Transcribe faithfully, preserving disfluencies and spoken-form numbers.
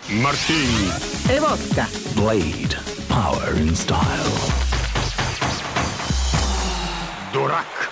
Martín. El vodka. Blade. Power in style. Дурак.